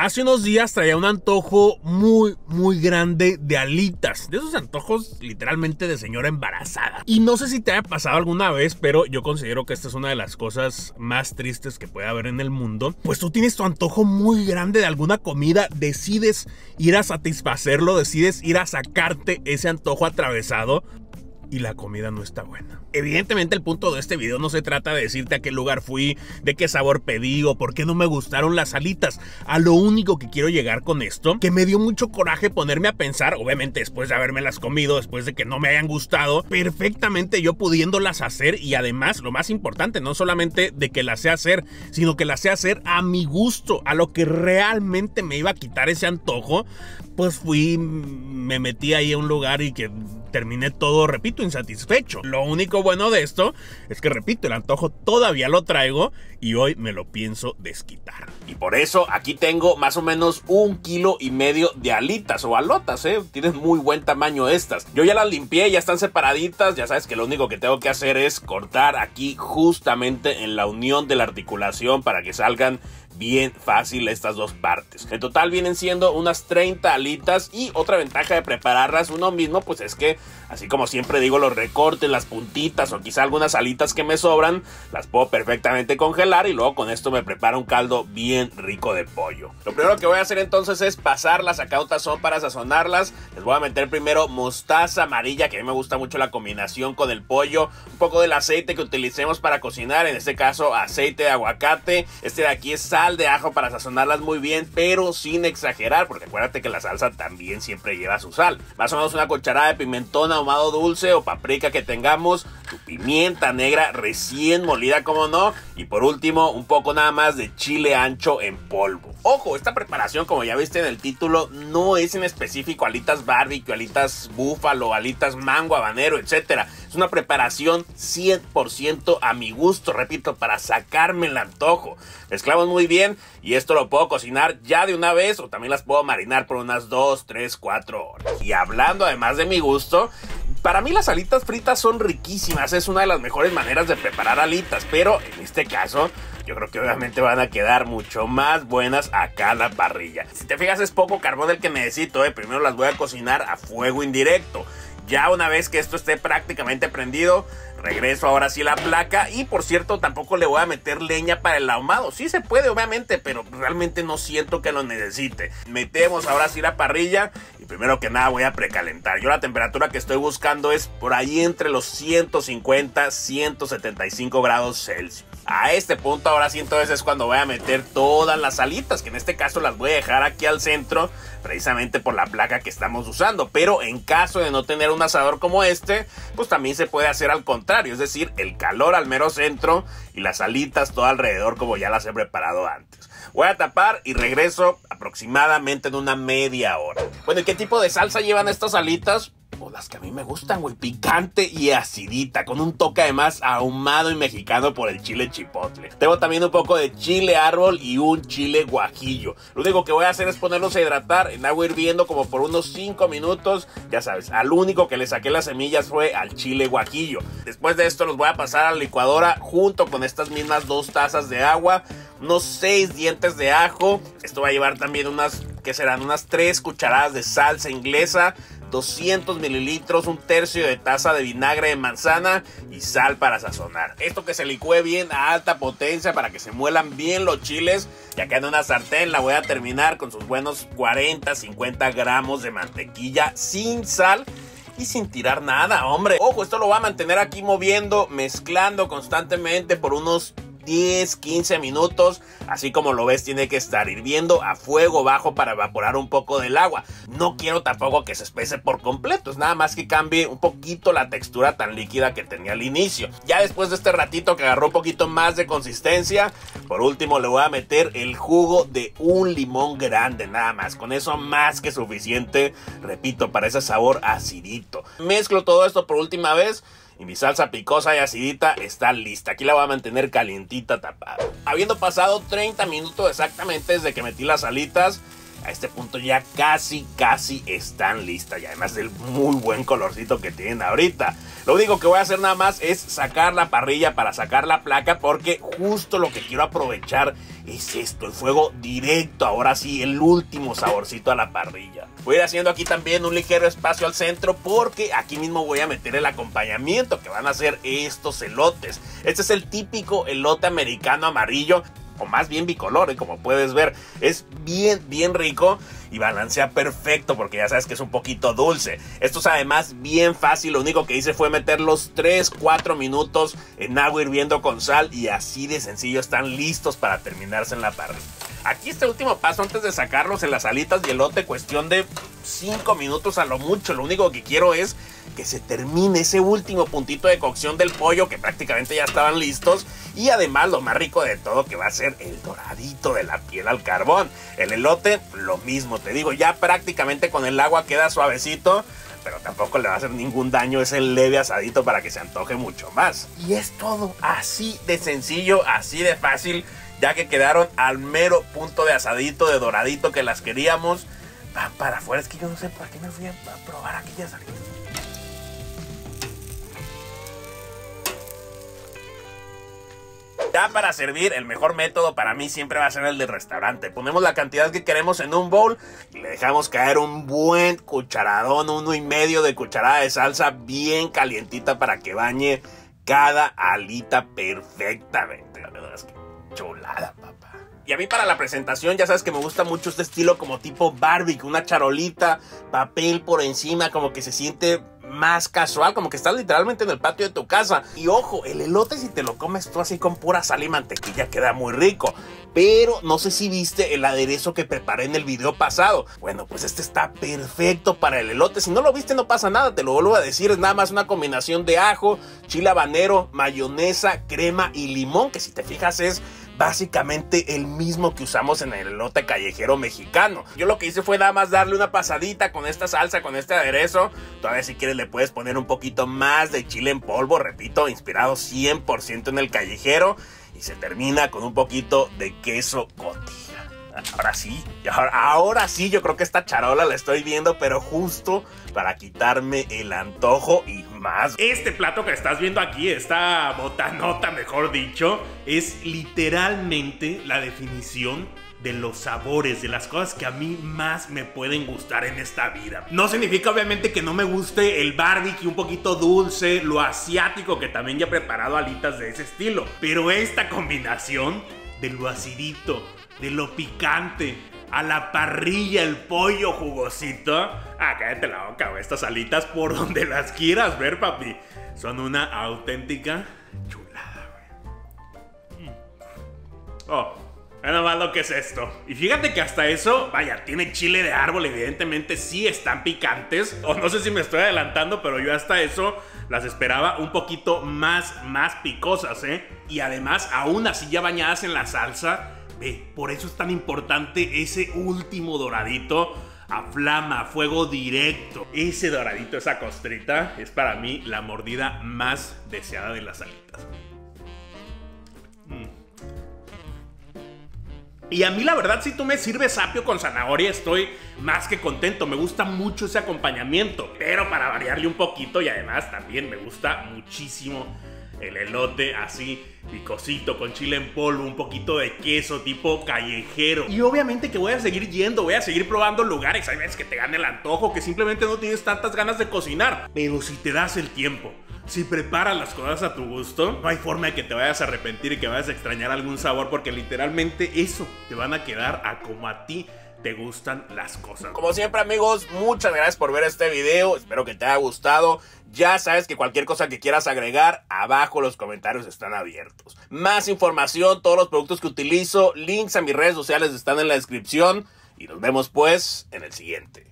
Hace unos días traía un antojo muy grande de alitas. De esos antojos literalmente de señora embarazada. Y no sé si te haya pasado alguna vez, pero yo considero que esta es una de las cosas más tristes que puede haber en el mundo. Pues tú tienes tu antojo muy grande de alguna comida, decides ir a satisfacerlo, decides ir a sacarte ese antojo atravesado y la comida no está buena. Evidentemente el punto de este video no se trata de decirte a qué lugar fui, de qué sabor pedí o por qué no me gustaron las alitas. A lo único que quiero llegar con esto, que me dio mucho coraje ponerme a pensar, obviamente después de habérmelas comido, después de que no me hayan gustado, perfectamente yo pudiéndolas hacer y además, lo más importante, no solamente de que las sé hacer, sino que las sé hacer a mi gusto, a lo que realmente me iba a quitar ese antojo, pues fui, me metí ahí a un lugar y que terminé todo, repito, insatisfecho. Lo único bueno de esto es que, repito, el antojo todavía lo traigo y hoy me lo pienso desquitar. Y por eso aquí tengo más o menos 1,5 kilos de alitas o alotas, tienen muy buen tamaño estas. Yo ya las limpié, ya están separaditas, ya sabes que lo único que tengo que hacer es cortar aquí justamente en la unión de la articulación para que salgan bien fácil estas dos partes. En total vienen siendo unas 30 alitas y otra ventaja de prepararlas uno mismo pues es que, así como siempre digo, los recortes, las puntitas o quizá algunas alitas que me sobran, las puedo perfectamente congelar y luego con esto me preparo un caldo bien rico de pollo. Lo primero que voy a hacer entonces es pasarlas acá a un tazón para sazonarlas. Les voy a meter primero mostaza amarilla, que a mí me gusta mucho la combinación con el pollo, un poco del aceite que utilicemos para cocinar, en este caso aceite de aguacate, este de aquí es sal de ajo para sazonarlas muy bien, pero sin exagerar, porque acuérdate que la salsa también siempre lleva su sal. Más o menos una cucharada de pimentón ahumado dulce o paprika que tengamos, tu pimienta negra recién molida, como no, y por último un poco nada más de chile ancho en polvo. Ojo, esta preparación, como ya viste en el título, no es en específico alitas barbecue, alitas búfalo, alitas mango, habanero, etcétera. Es una preparación 100% a mi gusto, repito, para sacarme el antojo. Mezclamos muy bien y esto lo puedo cocinar ya de una vez o también las puedo marinar por unas 2, 3, 4 horas. Y hablando además de mi gusto, para mí las alitas fritas son riquísimas, es una de las mejores maneras de preparar alitas, pero en este caso yo creo que obviamente van a quedar mucho más buenas acá a la parrilla. Si te fijas es poco carbón el que necesito, primero las voy a cocinar a fuego indirecto. Ya una vez que esto esté prácticamente prendido, regreso ahora sí a la placa y por cierto tampoco le voy a meter leña para el ahumado. Sí se puede obviamente, pero realmente no siento que lo necesite. Metemos ahora sí la parrilla y primero que nada voy a precalentar. Yo la temperatura que estoy buscando es por ahí entre los 150 175 grados Celsius. A este punto ahora sí entonces es cuando voy a meter todas las alitas, que en este caso las voy a dejar aquí al centro precisamente por la placa que estamos usando, pero en caso de no tener un asador como este, pues también se puede hacer al contrario, es decir, el calor al mero centro y las alitas todo alrededor como ya las he preparado antes. Voy a tapar y regreso aproximadamente en una media hora. Bueno, ¿y qué tipo de salsa llevan estas alitas? Pues las que a mí me gustan, güey, picante y acidita, con un toque además ahumado y mexicano por el chile chipotle. Tengo también un poco de chile árbol y un chile guajillo. Lo único que voy a hacer es ponerlos a hidratar en agua hirviendo como por unos 5 minutos. Ya sabes, al único que le saqué las semillas fue al chile guajillo. Después de esto los voy a pasar a la licuadora junto con estas mismas 2 tazas de agua, unos 6 dientes de ajo. Esto va a llevar también unas 3 cucharadas de salsa inglesa, 200 mililitros, 1/3 de taza de vinagre de manzana y sal para sazonar. Esto que se licúe bien a alta potencia para que se muelan bien los chiles. Y acá en una sartén la voy a terminar con sus buenos 40-50 gramos de mantequilla sin sal y sin tirar nada, hombre. Ojo, esto lo voy a mantener aquí moviendo, mezclando constantemente por unos 10-15 minutos, así como lo ves tiene que estar hirviendo a fuego bajo para evaporar un poco del agua. No quiero tampoco que se espese por completo, es nada más que cambie un poquito la textura tan líquida que tenía al inicio. Ya después de este ratito que agarró un poquito más de consistencia, por último le voy a meter el jugo de un limón grande nada más, con eso más que suficiente, repito, para ese sabor acidito. Mezclo todo esto por última vez y mi salsa picosa y acidita está lista. Aquí la voy a mantener calientita, tapada. Habiendo pasado 30 minutos exactamente desde que metí las alitas, a este punto ya casi están listas. Y además del muy buen colorcito que tienen ahorita. Lo único que voy a hacer nada más es sacar la parrilla para sacar la placa, porque justo lo que quiero aprovechar es esto, el fuego directo, ahora sí, el último saborcito a la parrilla. Voy a ir haciendo aquí también un ligero espacio al centro, porque aquí mismo voy a meter el acompañamiento que van a ser estos elotes. Este es el típico elote americano amarillo, o más bien bicolor, como puedes ver. Es bien rico y balancea perfecto, porque ya sabes que es un poquito dulce. Esto es además bien fácil, lo único que hice fue meterlos 3-4 minutos en agua hirviendo con sal, y así de sencillo están listos para terminarse en la parrilla. Aquí este último paso antes de sacarlos en las alitas y elote, cuestión de 5 minutos a lo mucho. Lo único que quiero es que se termine ese último puntito de cocción del pollo, que prácticamente ya estaban listos. Y además lo más rico de todo, que va a ser el doradito de la piel al carbón. El elote, lo mismo, te digo, ya prácticamente con el agua queda suavecito, pero tampoco le va a hacer ningún daño ese leve asadito para que se antoje mucho más. Y es todo así de sencillo, así de fácil, ya que quedaron al mero punto de asadito, de doradito que las queríamos. Van para afuera. Es que yo no sé por qué me fui a probar aquellas alitas. Ya para servir, el mejor método para mí siempre va a ser el del restaurante. Ponemos la cantidad que queremos en un bowl y le dejamos caer un buen cucharadón, 1,5 de cucharada de salsa bien calientita para que bañe cada alita perfectamente. La verdad es que chulada, papá. Y a mí para la presentación ya sabes que me gusta mucho este estilo como tipo barbecue, una charolita, papel por encima, como que se siente más casual, como que estás literalmente en el patio de tu casa. Y ojo, el elote si te lo comes tú así con pura sal y mantequilla queda muy rico. Pero no sé si viste el aderezo que preparé en el video pasado. Bueno, pues este está perfecto para el elote. Si no lo viste no pasa nada, te lo vuelvo a decir. Es nada más una combinación de ajo, chile habanero, mayonesa, crema y limón, que si te fijas es básicamente el mismo que usamos en el elote callejero mexicano. Yo lo que hice fue nada más darle una pasadita con esta salsa, con este aderezo. Todavía si quieres le puedes poner un poquito más de chile en polvo, repito, inspirado 100% en el callejero. Y se termina con un poquito de queso cotija. Ahora sí, yo creo que esta charola la estoy viendo, pero justo para quitarme el antojo y más. Este plato que estás viendo aquí, esta botanota, mejor dicho, es literalmente la definición de los sabores, de las cosas que a mí más me pueden gustar en esta vida. No significa obviamente que no me guste el barbecue un poquito dulce, lo asiático, que también ya he preparado alitas de ese estilo, pero esta combinación de lo acidito, de lo picante, a la parrilla, el pollo jugosito. Cállate la boca, güey. Estas alitas por donde las quieras ver, papi, son una auténtica chulada, güey. Nada más lo que es esto. Y fíjate que hasta eso, vaya, tiene chile de árbol. Evidentemente sí están picantes. O no sé si me estoy adelantando, pero yo hasta eso las esperaba un poquito más picosas, ¿eh? Y además, aún así ya bañadas en la salsa. Ve, por eso es tan importante ese último doradito a flama, a fuego directo. Ese doradito, esa costrita, es para mí la mordida más deseada de las alitas. Y a mí la verdad, si tú me sirves apio con zanahoria, estoy más que contento. Me gusta mucho ese acompañamiento, pero para variarle un poquito, y además también me gusta muchísimo el elote así picosito, con chile en polvo, un poquito de queso tipo callejero. Y obviamente que voy a seguir yendo, voy a seguir probando lugares. Hay veces que te gana el antojo, que simplemente no tienes tantas ganas de cocinar. Pero si te das el tiempo, si preparas las cosas a tu gusto, no hay forma de que te vayas a arrepentir y que vayas a extrañar algún sabor, porque literalmente eso te van a quedar a como a ti te gustan las cosas. Como siempre, amigos, muchas gracias por ver este video. Espero que te haya gustado. Ya sabes que cualquier cosa que quieras agregar, abajo los comentarios están abiertos. Más información, todos los productos que utilizo, links a mis redes sociales están en la descripción. Y nos vemos pues en el siguiente.